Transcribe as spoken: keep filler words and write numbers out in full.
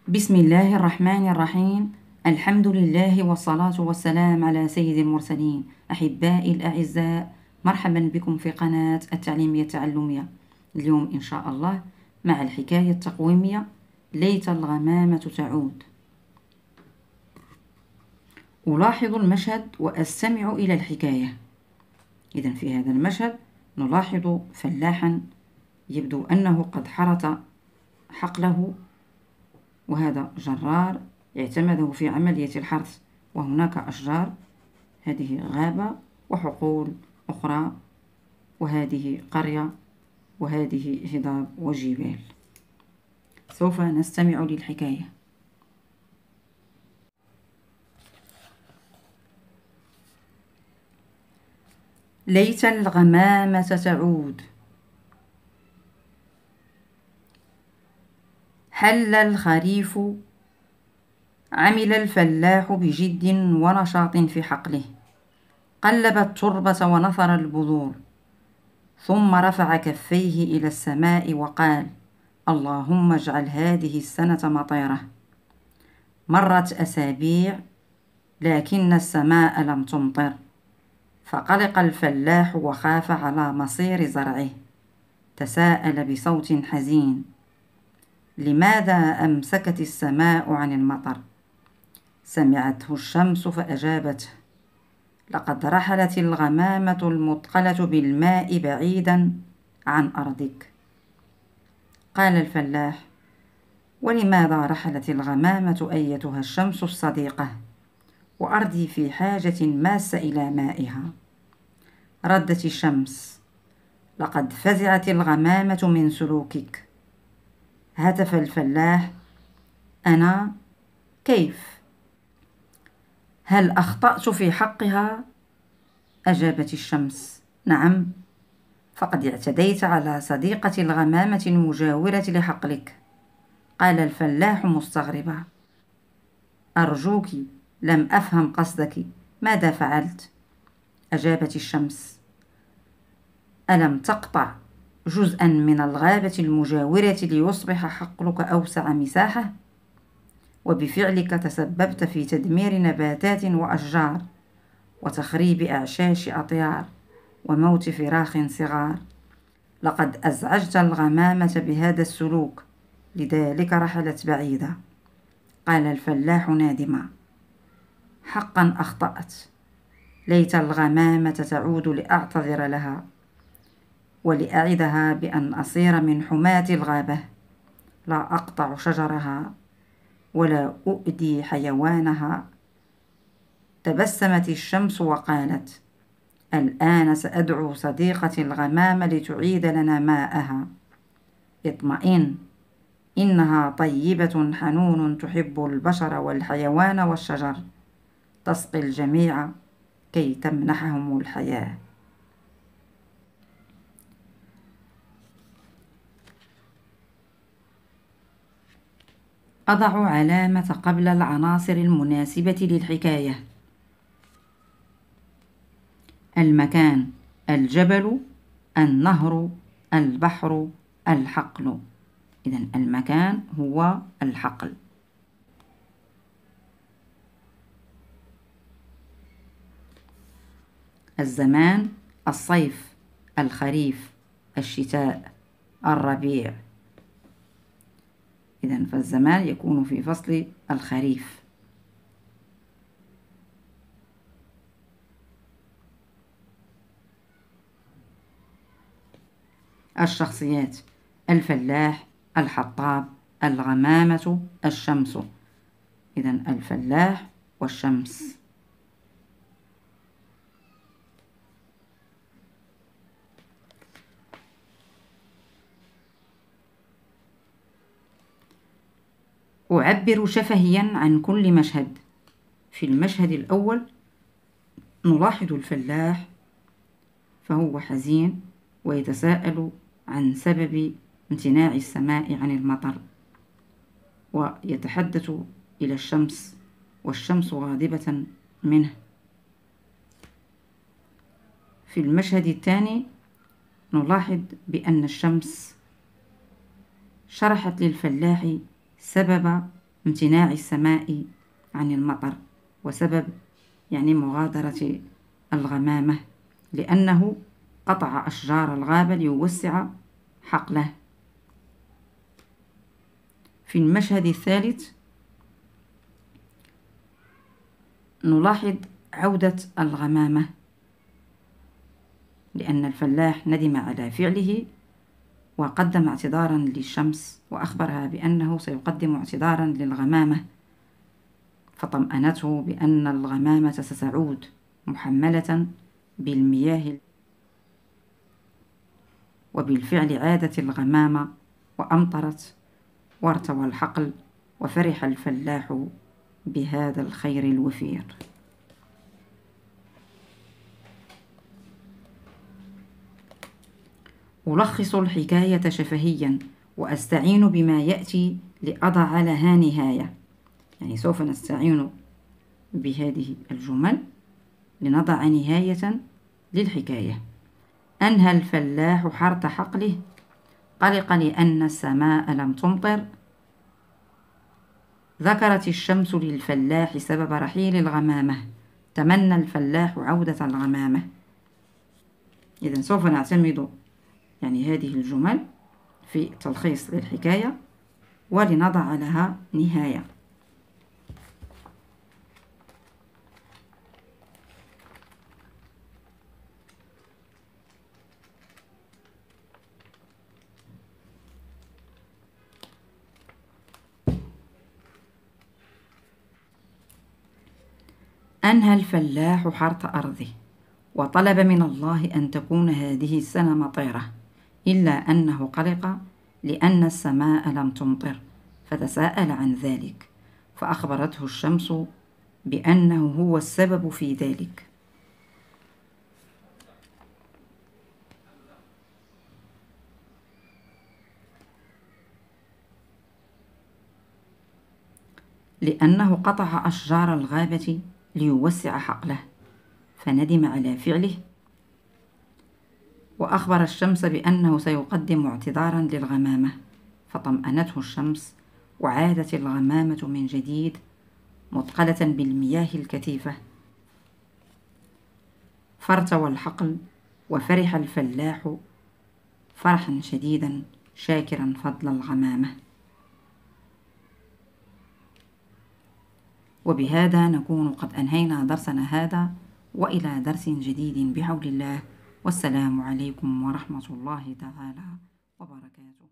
بسم الله الرحمن الرحيم. الحمد لله والصلاة والسلام على سيد المرسلين. أحبائي الأعزاء، مرحبا بكم في قناة التعليمية التعلمية. اليوم إن شاء الله مع الحكاية التقويمية ليت الغمامة تعود. ألاحظ المشهد وأستمع إلى الحكاية. إذن في هذا المشهد نلاحظ فلاحا يبدو أنه قد حرث حقله، وهذا جرار يعتمده في عملية الحرث، وهناك أشجار، هذه غابة وحقول أخرى، وهذه قرية، وهذه هضاب وجبال. سوف نستمع للحكاية. ليت الغمامة تعود. حل الخريف، عمل الفلاح بجد ونشاط في حقله، قلب التربة ونثر البذور، ثم رفع كفيه إلى السماء وقال: اللهم اجعل هذه السنة مطيرة. مرت أسابيع لكن السماء لم تمطر، فقلق الفلاح وخاف على مصير زرعه. تساءل بصوت حزين: لماذا أمسكت السماء عن المطر؟ سمعته الشمس فأجابته: لقد رحلت الغمامة المثقلة بالماء بعيدا عن أرضك. قال الفلاح: ولماذا رحلت الغمامة أيتها الشمس الصديقة؟ وأرضي في حاجة ماسة إلى مائها. ردت الشمس: لقد فزعت الغمامة من سلوكك. هتف الفلاح: أنا؟ كيف؟ هل أخطأت في حقها؟ أجابت الشمس: نعم، فقد اعتديت على صديقة الغمامة المجاورة لحقلك. قال الفلاح مستغربا: أرجوك، لم أفهم قصدك، ماذا فعلت؟ أجابت الشمس: ألم تقطع جزءا من الغابة المجاورة ليصبح حقلك أوسع مساحة؟ وبفعلك تسببت في تدمير نباتات وأشجار، وتخريب أعشاش أطيار، وموت فراخ صغار. لقد أزعجت الغمامة بهذا السلوك، لذلك رحلت بعيدة. قال الفلاح نادما: حقا أخطأت. ليت الغمامة تعود لأعتذر لها، ولأعدها بأن أصير من حماة الغابة، لا أقطع شجرها ولا أؤذي حيوانها. تبسمت الشمس وقالت: الآن سأدعو صديقتي الغمامة لتعيد لنا ماءها. اطمئن، إنها طيبة حنون، تحب البشر والحيوان والشجر، تسقي الجميع كي تمنحهم الحياة. أضع علامة قبل العناصر المناسبة للحكاية. المكان: الجبل، النهر، البحر، الحقل. إذن المكان هو الحقل. الزمان: الصيف، الخريف، الشتاء، الربيع. إذن فالزمان يكون في فصل الخريف. الشخصيات: الفلاح، الحطاب، الغمامة، الشمس. إذن الفلاح والشمس. أعبر شفهيا عن كل مشهد. في المشهد الأول نلاحظ الفلاح فهو حزين ويتساءل عن سبب امتناع السماء عن المطر، ويتحدث إلى الشمس، والشمس غاضبة منه. في المشهد الثاني نلاحظ بأن الشمس شرحت للفلاح سبب امتناع السماء عن المطر، وسبب يعني مغادرة الغمامة لأنه قطع أشجار الغابة ليوسع حقله. في المشهد الثالث نلاحظ عودة الغمامة، لأن الفلاح ندم على فعله وقدم اعتذارا للشمس وأخبرها بأنه سيقدم اعتذارا للغمامة، فطمأنته بأن الغمامة ستعود محملة بالمياه. وبالفعل عادت الغمامة وأمطرت وارتوى الحقل، وفرح الفلاح بهذا الخير الوفير. ألخص الحكاية شفهيا وأستعين بما يأتي لأضع لها نهاية، يعني سوف نستعين بهذه الجمل لنضع نهاية للحكاية. أنهى الفلاح حرث حقله، قلق لأن السماء لم تمطر. ذكرت الشمس للفلاح سبب رحيل الغمامة، تمنى الفلاح عودة الغمامة. إذن سوف نعتمد يعني هذه الجمل في تلخيص للحكاية ولنضع لها نهاية. أنهى الفلاح حرث أرضه وطلب من الله أن تكون هذه السنة مطيرة، إلا أنه قلق لأن السماء لم تمطر، فتساءل عن ذلك، فأخبرته الشمس بأنه هو السبب في ذلك. لأنه قطع أشجار الغابة ليوسع حقله، فندم على فعله، وأخبر الشمس بأنه سيقدم اعتذارا للغمامة، فطمأنته الشمس، وعادت الغمامة من جديد مثقلة بالمياه الكثيفة، فارتوى الحقل، وفرح الفلاح فرحا شديدا شاكرا فضل الغمامة. وبهذا نكون قد أنهينا درسنا هذا، وإلى درس جديد بحول الله، والسلام عليكم ورحمة الله تعالى وبركاته.